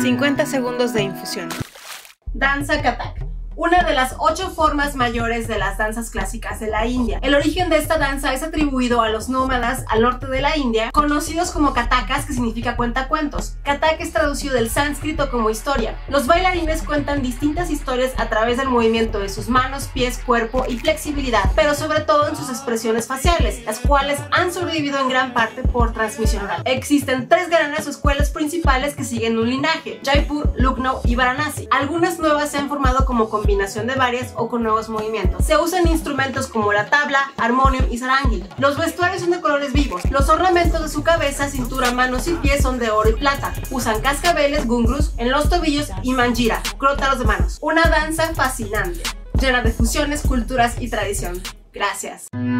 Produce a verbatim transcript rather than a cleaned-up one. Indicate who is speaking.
Speaker 1: cincuenta segundos de infusión.
Speaker 2: Danza Kathak, una de las ocho formas mayores de las danzas clásicas de la India. El origen de esta danza es atribuido a los nómadas al norte de la India, conocidos como Kathakas, que significa cuentacuentos. Kathak es traducido del sánscrito como historia. Los bailarines cuentan distintas historias a través del movimiento de sus manos, pies, cuerpo y flexibilidad, pero sobre todo en sus expresiones faciales, las cuales han sobrevivido en gran parte por transmisión oral. Existen tres grandes escuelas principales que siguen un linaje: Jaipur, Lucknow y Varanasi. Algunas nuevas se han formado como combinación de varias o con nuevos movimientos. Se usan instrumentos como la tabla, armonium y sarangi. Los vestuarios son de colores vivos. Los ornamentos de su cabeza, cintura, manos y pies son de oro y plata. Usan cascabeles, gungrus en los tobillos y manjira, crótalos de manos. Una danza fascinante, llena de fusiones, culturas y tradición. Gracias.